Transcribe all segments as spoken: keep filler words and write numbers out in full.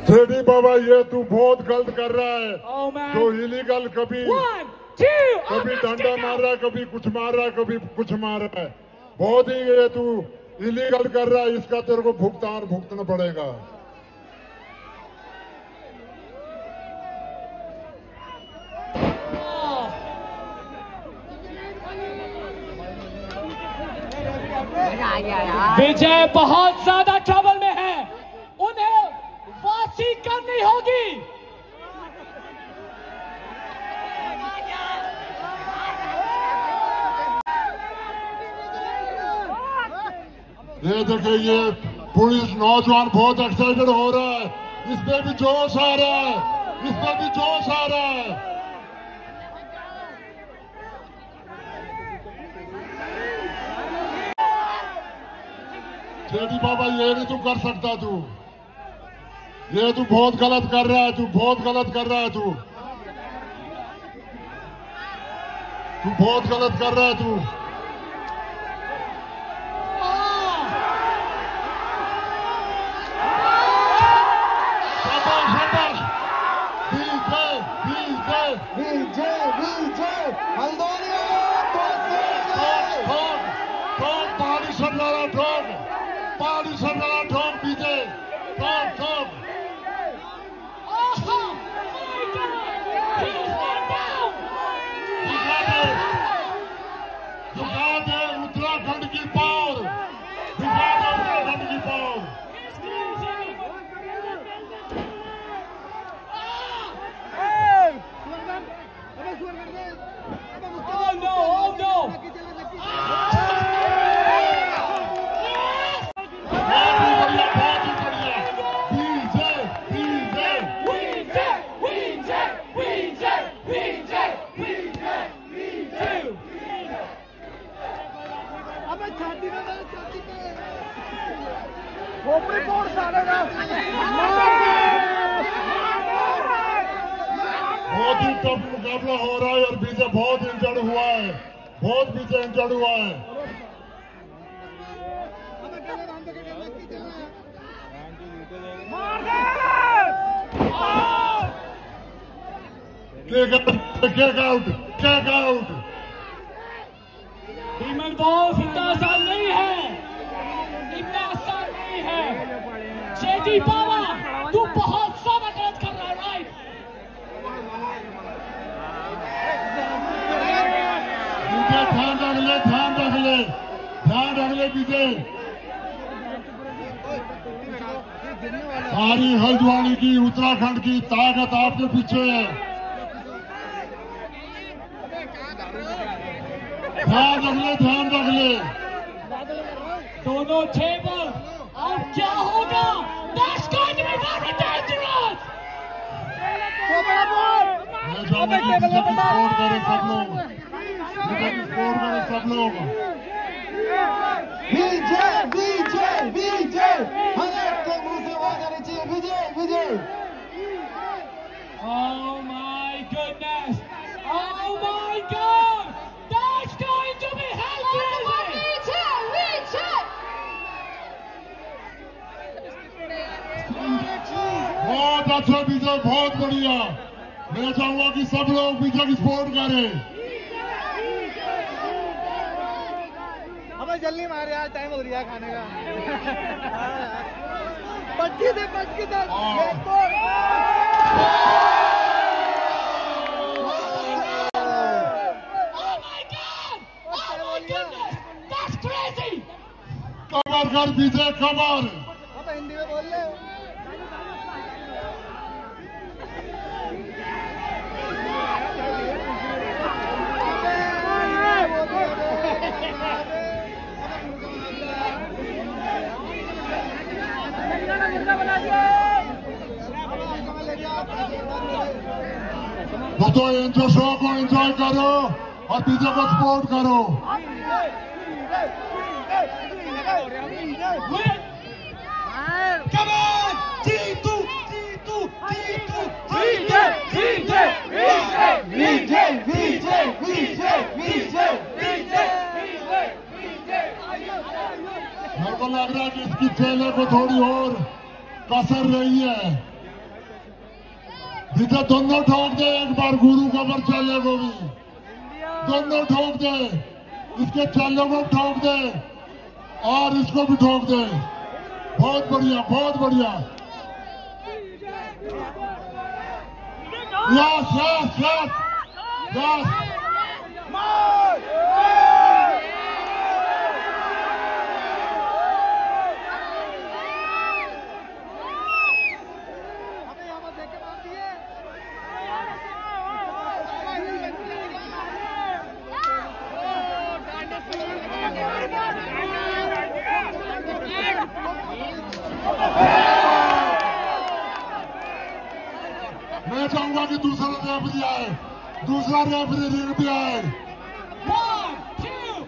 JD बाबा ये तू बहुत गलत कर रहा है। oh, जो इलीगल कभी One, two, कभी डंडा मार रहा है, कभी कुछ मार रहा है, कभी कुछ मार रहा है। बहुत ही ये तू इलीगल कर रहा है, इसका तेरे को भुगतान भुगतना पड़ेगा। विजय बहुत ज्यादा ट्रबल में है, उन्हें वापसी करनी होगी। ये देखिए, ये पुलिस नौजवान बहुत एक्साइटेड हो रहा है, इस पे भी जोश आ रहा है, इस पे भी जोश आ रहा है। जेडी बाबा ये नहीं तू कर सकता, तू ये तू बहुत गलत कर रहा है, तू बहुत गलत कर रहा है, तू तू बहुत गलत कर रहा है तू। शाबाश शाबाश, विजय विजय विजय विजय हल्द्वानी ठोक ठोक पहाड़ी सरदारा ठोक, पहाड़ी सरदारा ठोक, विजय ठोक ठोक। दिखा दे उत्तराखंड की पावर, दिखा दे उत्तराखंड की power. Oh no! Oh no! बहुत ही टफ मुकाबला हो रहा है और विजय बहुत इंजर्ड हुआ है, बहुत विजय इंजर्ड हुआ है। Kick out, kick out. Demon boss इतना आसान नहीं है, इतना आसान नहीं है। जेडी बाबा तू बहुत ज्यादा गलत कर रहा है, राइट? विजय ध्यान रख ले, ध्यान रख ले, ध्यान रख ले विजय। सारी हल्द्वानी की, उत्तराखंड की ताकत आपके पीछे है। ध्यान रख ले, ध्यान रख ले। दोनों टेबल, अब क्या होगा? That's going to be very dangerous. मैं चाहूंगा कि विजय की सपोर्ट करें सब लोग, विजय की सपोर्ट करें सब लोग। विजय विजय विजय, हर एक के मुंह से आवाज आनी चाहिए, Vijay Vijay. Oh my goodness! Oh my God! That's going to be hell crazy! बहुत अच्छा विजय, बहुत बढ़िया। मैं चाहूंगा कि सब लोग विजय की सपोर्ट करें। हमें जल्दी मारे यार, टाइम हो रहा है खाने का। पटकी दे, पटकी दे। कमर कर विजय, कमर। अब हिंदी में बोल ले। दोस्तों एंजॉय शो को एंजॉय करो और विजय को सपोर्ट करो। Come on! जीतू जीतू जीतू विजय विजय विजय विजय विजय विजय विजय विजय। मेरे को लग रहा है कि इसकी चेले को थोड़ी और कसर रही है, विजय दोनों ठोक दे एक बार, गुरु कबर चले को भी दोनों ठोक दे, इसके चले को ठोक दे और इसको भी ठोक दे। बहुत बढ़िया, बहुत बढ़िया। Yes yes yes yes. मैं चाहूंगा कि दूसरा रेफरी आए, दूसरा रेफरी रिंग पे आए। One, two,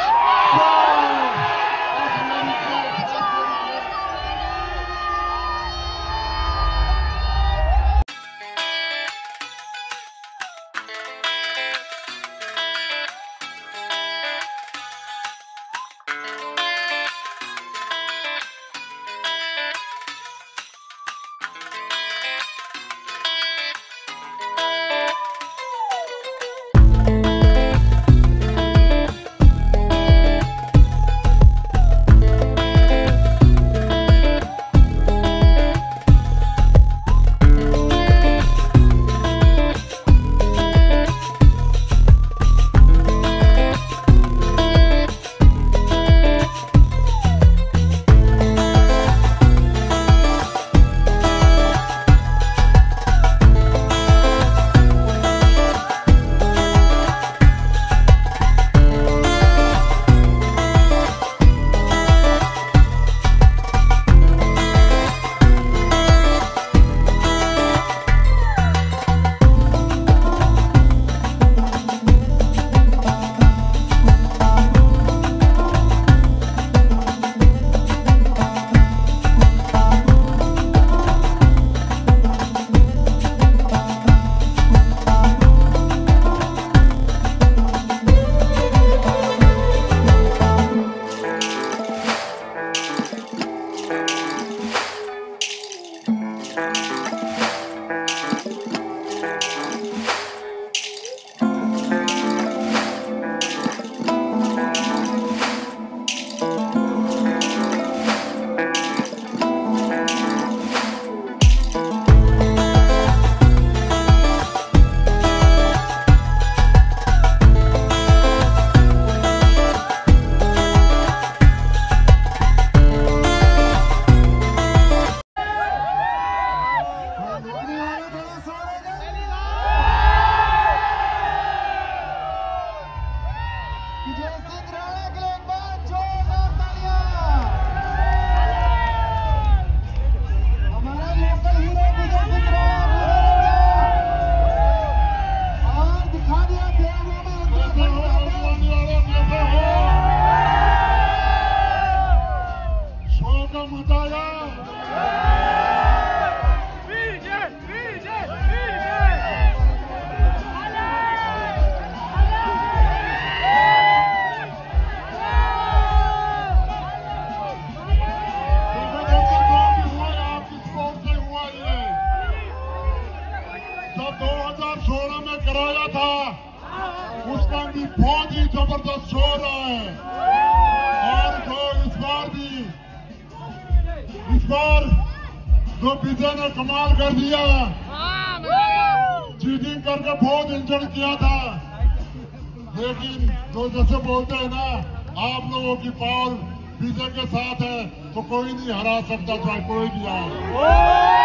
कराया था उसका भी बहुत ही जबरदस्त शो रहा है। और जो इस बार भी इस बार जो विजय ने कमाल कर दिया, चीटिंग करके बहुत इंजर्ड किया था, लेकिन जो जैसे बोलते हैं ना, आप लोगों की पावर विजय के साथ है तो कोई नहीं हरा सकता, चाहे कोई भी आए।